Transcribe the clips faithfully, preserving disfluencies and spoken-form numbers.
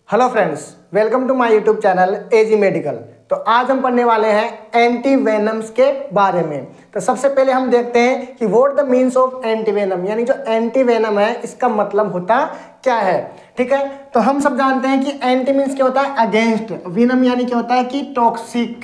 Hello friends, welcome to my YouTube channel AG medical. तो आज हम पढ़ने वाले हैं एंटी वेनम्स के बारे में। तो सबसे पहले हम देखते हैं कि what the means of anti venom, यानी जो एंटी वेनम है इसका मतलब होता क्या है। ठीक है, तो हम सब जानते हैं कि एंटी मीन्स क्या होता है अगेंस्ट, वेनम यानी क्या होता है कि टॉक्सिक।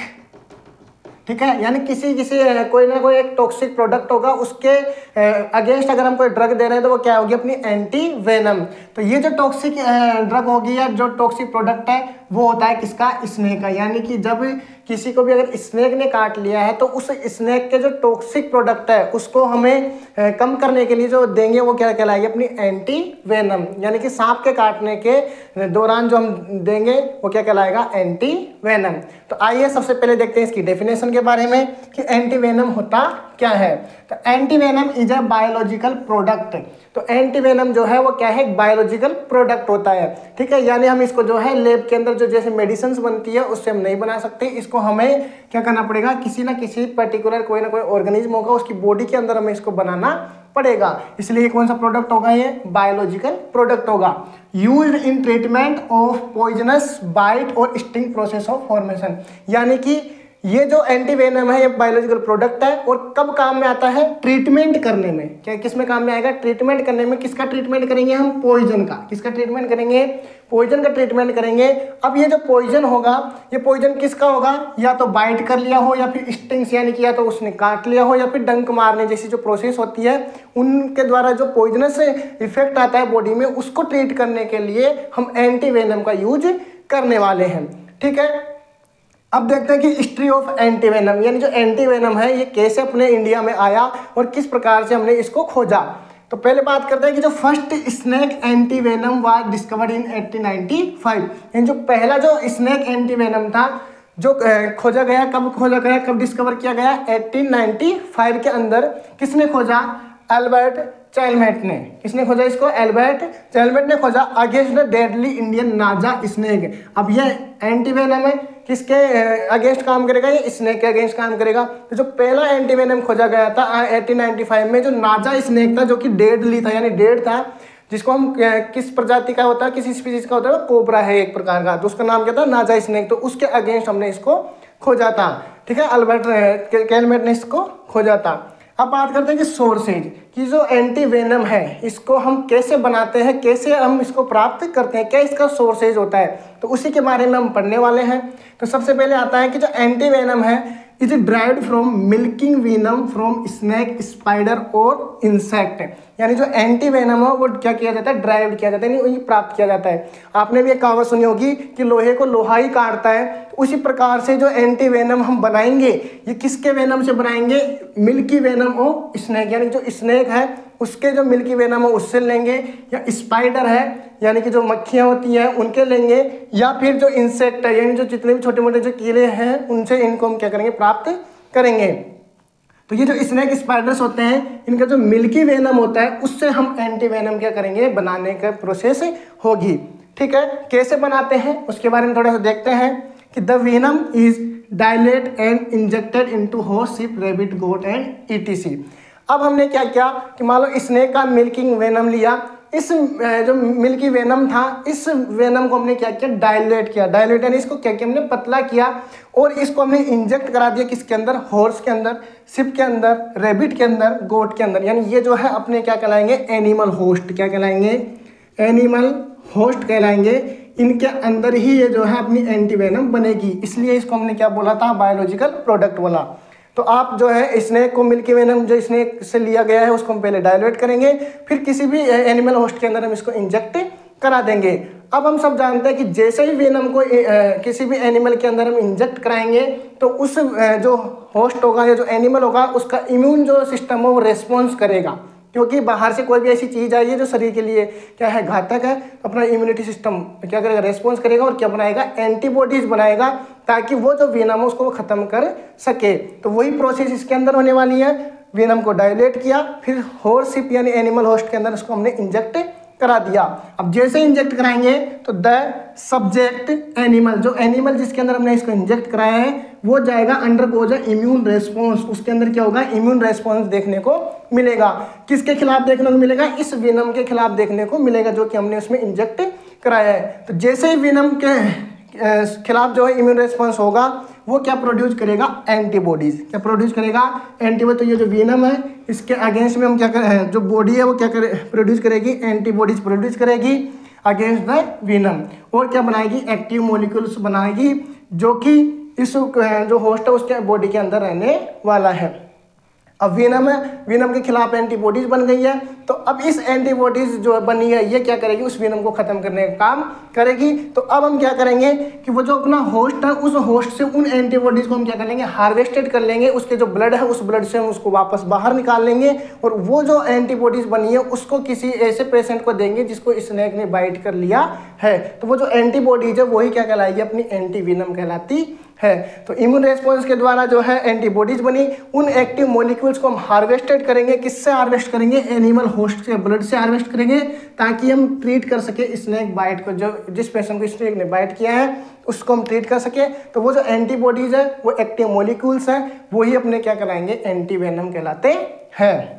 ठीक है, यानी किसी किसी कोई ना कोई एक टॉक्सिक प्रोडक्ट होगा, उसके अगेंस्ट अगर हम कोई ड्रग दे रहे हैं तो वो क्या होगी, अपनी एंटी वेनम। तो ये जो टॉक्सिक ड्रग होगी या जो टॉक्सिक प्रोडक्ट है वो होता है किसका, स्नेक का। यानी कि जब किसी को भी अगर स्नेक ने काट लिया है तो उस स्नेक के जो टॉक्सिक प्रोडक्ट है उसको हमें कम करने के लिए जो देंगे वो क्या कहलाएगी, अपनी एंटी वेनम। यानी कि सांप के काटने के दौरान जो हम देंगे वो क्या कहलाएगा, एंटी वेनम। तो आइए सबसे पहले देखते हैं इसकी डेफिनेशन के बारे में कि एंटी वेनम होता क्या है। तो anti venom is a biological product. तो एंटी वेनम जो है वो क्या है, एक बायोलॉजिकल प्रोडक्ट होता है। ठीक है, यानी हम इसको जो है लेब के अंदर जो जैसे मेडिसिन बनती है उससे हम नहीं बना सकते। इसको हमें क्या करना पड़ेगा, किसी ना किसी पर्टिकुलर कोई ना कोई ऑर्गेनिज्म होगा उसकी बॉडी के अंदर हमें इसको बनाना पड़ेगा। इसलिए कौन सा प्रोडक्ट होगा, ये बायोलॉजिकल प्रोडक्ट होगा। Used in treatment of poisonous bite और स्टिंग प्रोसेस ऑफ फॉर्मेशन। यानी कि ये जो एंटी वेनम है ये बायोलॉजिकल प्रोडक्ट है और कब काम में आता है, ट्रीटमेंट करने में। क्या किस में काम में आएगा, ट्रीटमेंट करने में। किसका ट्रीटमेंट करेंगे हम, पॉइजन का। किसका ट्रीटमेंट करेंगे, पॉइजन का ट्रीटमेंट करेंगे। अब ये जो पॉइजन होगा ये पॉइजन किसका होगा, या तो बाइट कर लिया हो या फिर स्टिंग्स यानी कि या तो उसने काट लिया हो या फिर डंक मारने जैसी जो प्रोसेस होती है उनके द्वारा जो पॉइजनस इफेक्ट आता है बॉडी में, उसको ट्रीट करने के लिए हम एंटी वेनम का यूज करने वाले हैं। ठीक है, अब देखते हैं कि हिस्ट्री ऑफ एंटी वेनम, यानी जो एंटी वेनम है ये कैसे अपने इंडिया में आया और किस प्रकार से हमने इसको खोजा। तो पहले बात करते हैं कि जो first snake anti venom was discovered in eighteen ninety five. यानी जो पहला जो स्नेक एंटी वेनम था जो खोजा गया, कब खोजा गया, कब डिस्कवर किया गया, एटीन नाइंटी फाइव के अंदर। किसने खोजा, एल्बर्ट चैलमेट ने। किसने खोजा इसको, एल्बर्ट चैलमेट ने खोजा against the deadly Indian naja snake. अब ये एंटी वेनम है, किसके अगेंस्ट काम करेगा, ये स्नेक के अगेंस्ट काम करेगा। तो जो पहला एंटी वेनम खोजा गया था एटीन नाइंटी फाइव में, जो नाजा स्नेक था जो कि डेडली था यानी डेड था, जिसको हम किस प्रजाति का होता है, किस स्पीसीज का होता है, कोबरा है एक प्रकार का, तो उसका नाम क्या था, नाजा स्नेक। तो उसके अगेंस्ट हमने इसको खोजा था। ठीक है, अल्बर्ट चैलमेट ने इसको खोजा था। अब बात करते हैं कि सोर्सेज, कि जो एंटी वेनम है इसको हम कैसे बनाते हैं, कैसे हम इसको प्राप्त करते हैं, क्या इसका सोर्सेज होता है, तो उसी के बारे में हम पढ़ने वाले हैं। तो सबसे पहले आता है कि जो एंटी वेनम है is derived from milking venom from snake, spider और इंसेक्ट। यानी जो एंटी वेनम है वो क्या किया जाता है, ड्राइव किया जाता है, यानी वही प्राप्त किया जाता है। आपने भी एक कहावत सुनी होगी कि लोहे को लोहा ही काटता है। तो उसी प्रकार से जो एंटी वेनम हम बनाएंगे ये किसके वेनम से बनाएंगे, मिल्की वेनम और स्नेक, यानी जो स्नेक है उसके जो मिल्की वेनम है उससे लेंगे, या स्पाइडर है यानी कि जो मक्खियाँ होती हैं उनके लेंगे, या फिर जो इंसेक्ट है यानी जो जितने भी छोटे मोटे जो कीड़े हैं उनसे इनको हम क्या करेंगे, प्राप्त करेंगे। तो ये जो स्नेक स्पाइडर्स होते हैं इनका जो मिल्की वेनम होता है उससे हम एंटी वेनम क्या करेंगे, बनाने का प्रोसेस होगी। ठीक है, कैसे बनाते हैं उसके बारे में थोड़ा सा देखते हैं कि the venom is dilute and injected into horse, sheep, rabbit, goat and ETC. अब हमने क्या किया कि मान लो स्नेक का मिल्किंग वेनम लिया, इस जो मिल्की वेनम था इस वेनम को हमने क्या किया, डायलेट किया। डायलेट यानी इसको क्या किया, हमने पतला किया और इसको हमने इंजेक्ट करा दिया किसके अंदर, हॉर्स के अंदर, शिप के अंदर, रैबिट के अंदर, गोट के अंदर। यानी ये जो है अपने क्या कहलाएंगे, एनिमल होस्ट। क्या कहलाएंगे, एनिमल होस्ट कहलाएंगे। इनके अंदर ही ये जो है अपनी एंटी वेनम बनेगी, इसलिए इसको हमने क्या बोला था, बायोलॉजिकल प्रोडक्ट बोला। तो आप जो है स्नेक को मिल्की वेनम जो स्नेक से लिया गया है उसको हम पहले डायलेट करेंगे, फिर किसी भी एनिमल होस्ट के अंदर हम इसको इंजेक्ट करा देंगे। अब हम सब जानते हैं कि जैसे ही वेनम को ए, किसी भी एनिमल के अंदर हम इंजेक्ट कराएंगे तो उस ए, जो होस्ट होगा या जो एनिमल होगा उसका इम्यून जो सिस्टम है वो रेस्पॉन्स करेगा, क्योंकि बाहर से कोई भी ऐसी चीज़ आई है जो शरीर के लिए क्या है, घातक है। तो अपना इम्यूनिटी सिस्टम क्या करेगा, रेस्पॉन्स करेगा और क्या बनाएगा, एंटीबॉडीज बनाएगा, ताकि वो जो वेनम है उसको वो ख़त्म कर सके। तो वही प्रोसेस इसके अंदर होने वाली है। वेनम को डायलेट किया, फिर हॉर्स, शिप यानी एनिमल होस्ट के अंदर उसको हमने इंजेक्ट करा दिया। अब जैसे इंजेक्ट कराएंगे तो द सब्जेक्ट एनिमल, जो एनिमल जिसके अंदर हमने इसको इंजेक्ट कराया है वो जाएगा अंडर गोज इम्यून रेस्पॉन्स। उसके अंदर क्या होगा, इम्यून रेस्पॉन्स देखने को मिलेगा। किसके खिलाफ देखने को मिलेगा, इस वेनम के खिलाफ देखने को मिलेगा जो कि हमने उसमें इंजेक्ट कराया है। तो जैसे ही वेनम के खिलाफ जो है इम्यून रिस्पॉन्स होगा वो क्या प्रोड्यूस करेगा, एंटीबॉडीज। क्या प्रोड्यूस करेगा, एंटीबॉडी। तो ये जो वेनम है इसके अगेंस्ट में हम क्या करें, जो बॉडी है वो क्या करे प्रोड्यूस करेगी, एंटीबॉडीज प्रोड्यूस करेगी अगेंस्ट द वेनम। और क्या बनाएगी, एक्टिव मॉलिक्यूल्स बनाएगी जो कि इस जो होस्ट है उसके बॉडी के अंदर रहने वाला है। अब वेनम है, वेनम के खिलाफ एंटीबॉडीज बन गई है। तो अब इस एंटीबॉडीज जो बनी है ये क्या करेगी, उस वेनम को खत्म करने का काम करेगी। तो अब हम क्या करेंगे कि वो जो अपना होस्ट है उस होस्ट से उन एंटीबॉडीज को हम क्या कर लेंगे, हार्वेस्टेड कर लेंगे। उसके जो ब्लड है उस ब्लड से हम उसको वापस बाहर निकाल लेंगे और वो जो एंटीबॉडीज बनी है उसको किसी ऐसे पेशेंट को देंगे जिसको स्नेक ने बाइट कर लिया है। तो वो जो एंटीबॉडीज है वही क्या कहलाएगी, अपनी एंटी वेनम कहलाती है। तो इम्यून रेस्पॉन्स के द्वारा जो है एंटीबॉडीज बनी, उन एक्टिव मॉलिक्यूल्स को हम हार्वेस्टेड करेंगे। किससे हार्वेस्ट करेंगे, एनिमल होस्ट के ब्लड से हार्वेस्ट करेंगे ताकि हम ट्रीट कर सके स्नेक बाइट को। जो जिस पेशेंट को स्नेक ने बाइट किया है उसको हम ट्रीट कर सके। तो वो जो एंटीबॉडीज है वो एक्टिव मॉलिक्यूल्स है, वही अपने क्या कहलाएंगे, एंटी वेनम कहलाते हैं।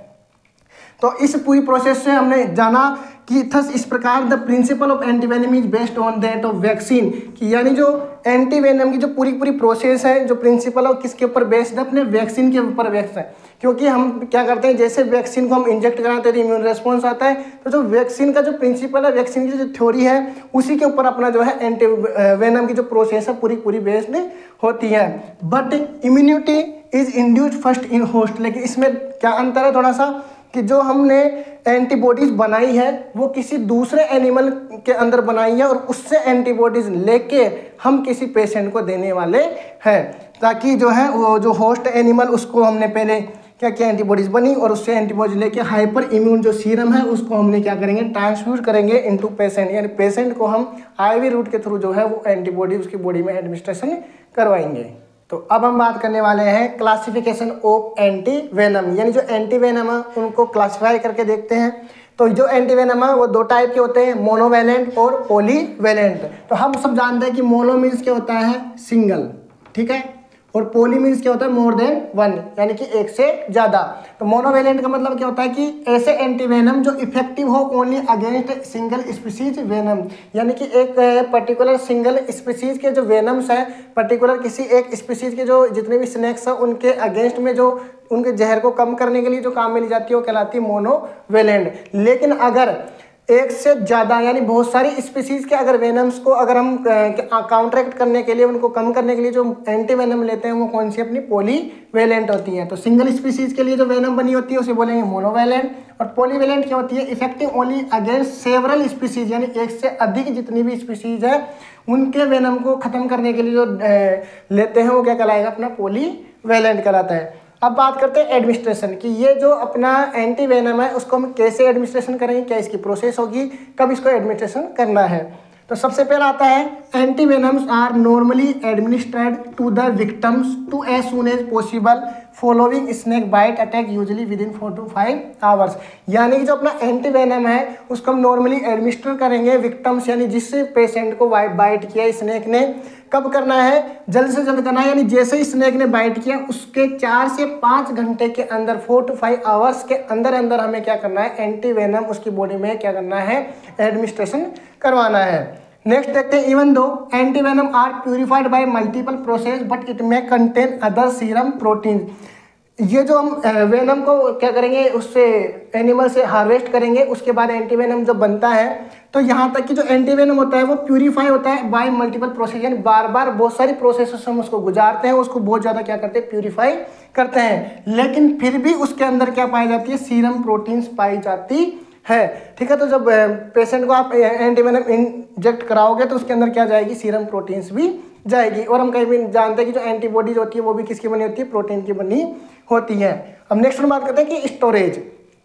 तो इस पूरी प्रोसेस से हमने जाना कि थस इस प्रकार the principle of antivenom is based on that of vaccine, कि यानी जो एंटीवेनम की जो पूरी पूरी प्रोसेस है, जो प्रिंसिपल है किसके ऊपर बेस्ड है, अपने वैक्सीन के ऊपर बेस्ड है। क्योंकि हम क्या करते हैं, जैसे वैक्सीन को हम इंजेक्ट कराते हैं तो इम्यून रिस्पॉन्स आता है। तो जो वैक्सीन का जो प्रिंसिपल है, वैक्सीन की जो थ्योरी है, उसी के ऊपर अपना जो है एंटीवेनम की जो प्रोसेस है पूरी पूरी बेस्ड होती है। But immunity is induced first in host, लेकिन इसमें क्या अंतर है थोड़ा सा, कि जो हमने एंटीबॉडीज बनाई है वो किसी दूसरे एनिमल के अंदर बनाई है और उससे एंटीबॉडीज लेके हम किसी पेशेंट को देने वाले हैं, ताकि जो है वो जो होस्ट एनिमल उसको हमने पहले क्या क्या एंटीबॉडीज बनी और उससे एंटीबॉडीज लेके हाइपर इम्यून जो सीरम है उसको हमने क्या करेंगे, ट्रांसफ्यूज करेंगे इनटू पेशेंट। यानी पेशेंट को हम आईवी रूट के थ्रू जो है वो एंटीबॉडी उसकी बॉडी में एडमिनिस्ट्रेशन करवाएंगे। तो अब हम बात करने वाले हैं क्लासिफिकेशन ऑफ एंटी वेनम, यानी जो एंटी वेनम है उनको क्लासिफाई करके देखते हैं। तो जो एंटी वेनम है वो दो टाइप के होते हैं, मोनोवैलेंट और पॉलीवैलेंट। तो हम सब जानते हैं कि मोनो मीन्स क्या होता है, सिंगल, ठीक है, और पॉली मीन्स क्या होता है, मोर देन वन, यानी कि एक से ज़्यादा। तो मोनोवैलेंट का मतलब क्या होता है कि ऐसे एंटीवेनम जो इफेक्टिव हो only against single species venom, यानी कि एक पर्टिकुलर सिंगल स्पीसीज के जो वेनम्स है, पर्टिकुलर किसी एक स्पीसीज के जो जितने भी स्नेक्स हैं उनके अगेंस्ट में जो उनके जहर को कम करने के लिए जो काम में ली जाती है वो कहलाती है मोनोवैलेंट। लेकिन अगर एक से ज़्यादा यानी बहुत सारी स्पीसीज के अगर वेनम्स को अगर हम काउंटरैक्ट करने के लिए, उनको कम करने के लिए जो एंटी वेनम लेते हैं वो कौन सी, अपनी पॉलीवैलेंट होती है। तो सिंगल स्पीसीज के लिए जो वेनम बनी होती है उसे बोलेंगे मोनोवैलेंट, और पॉलीवैलेंट क्या होती है, effective only against several species, यानी एक से अधिक जितनी भी स्पीसीज है उनके वेनम को खत्म करने के लिए जो लेते हैं वो क्या कहलाएगा, अपना पॉलीवैलेंट कहलाता है। अब बात करते हैं एडमिनिस्ट्रेशन की, ये जो अपना एंटी वेनम है उसको हम कैसे एडमिनिस्ट्रेशन करेंगे, क्या इसकी प्रोसेस होगी, कब इसको एडमिनिस्ट्रेशन करना है। तो सबसे पहला आता है anti venoms are normally administered to the victims to as soon as possible following snake bite attack usually within four to five hours. यानी कि जो अपना एंटी वेनम है उसको हम नॉर्मली एडमिनिस्टर करेंगे विक्टिम्स, यानी जिस पेशेंट को बाइट किया स्नेक ने, कब करना है, जल्द से जल्द करना है। यानी जैसे ही स्नेक ने बाइट किया उसके चार से पाँच घंटे के अंदर, फोर टू फाइव आवर्स के अंदर अंदर हमें क्या करना है, एंटी वेनम उसकी बॉडी में क्या करना है, एडमिनिस्ट्रेशन करवाना है। नेक्स्ट देखते हैं, even though anti venom are purified by multiple process but it may contain other serum protein. ये जो हम वेनम को क्या करेंगे, उससे एनिमल से हार्वेस्ट करेंगे, उसके बाद एंटी वेनम जो बनता है, तो यहाँ तक कि जो एंटी वेनम होता है वो प्यूरीफाई होता है बाय मल्टीपल प्रोसेस, यानी बार बार बहुत सारी प्रोसेस से हम उसको गुजारते हैं, उसको बहुत ज़्यादा क्या करते हैं, प्यूरीफाई करते हैं। लेकिन फिर भी उसके अंदर क्या पाई जाती है, सीरम प्रोटीन्स पाई जाती है, ठीक है। तो जब पेशेंट को आप एंटी वेनम इंजेक्ट कराओगे तो उसके अंदर क्या जाएगी, सीरम प्रोटीन्स भी जाएगी। और हम कहीं भी जानते हैं कि जो एंटीबॉडीज होती है वो भी किसकी बनी होती है, प्रोटीन की बनी होती है। अब नेक्स्ट हम बात करते हैं कि स्टोरेज,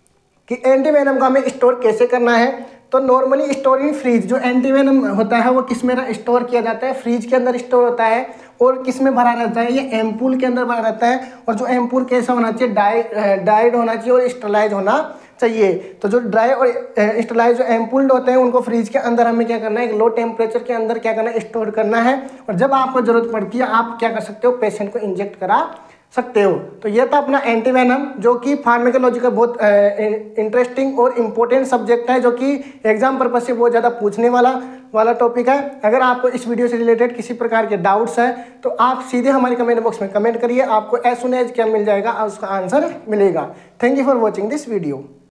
कि एंटी वेनम को हमें स्टोर कैसे करना है। तो नॉर्मली स्टोर इन फ्रीज, जो एंटी वेनम होता है वो किस में स्टोर किया जाता है, फ्रीज के अंदर स्टोर होता है। और किस में भरा रहता है, ये एम्पूल के अंदर भरा रहता है। और जो एम्पूल कैसा होना चाहिए, डाई डाइड होना चाहिए और स्टरलाइज होना चाहिए। तो जो ड्राई और स्टरलाइज जो एम्पूल्ड होते हैं उनको फ्रीज के अंदर हमें क्या करना है, एक लो टेम्परेचर के अंदर क्या करना है, स्टोर करना है। और जब आपको जरूरत पड़ती है आप क्या कर सकते हो, पेशेंट को इंजेक्ट करा सकते हो। तो ये था अपना एंटी वेनम, जो कि फार्मेकोलॉजी का बहुत इंटरेस्टिंग और इम्पोर्टेंट सब्जेक्ट है, जो कि एग्जाम पर्पज से बहुत ज़्यादा पूछने वाला वाला टॉपिक है। अगर आपको इस वीडियो से रिलेटेड किसी प्रकार के डाउट्स हैं तो आप सीधे हमारे कमेंट बॉक्स में कमेंट करिए, आपको एज सुन एज क्या मिल जाएगा, उसका आंसर मिलेगा। Thank you for watching this video.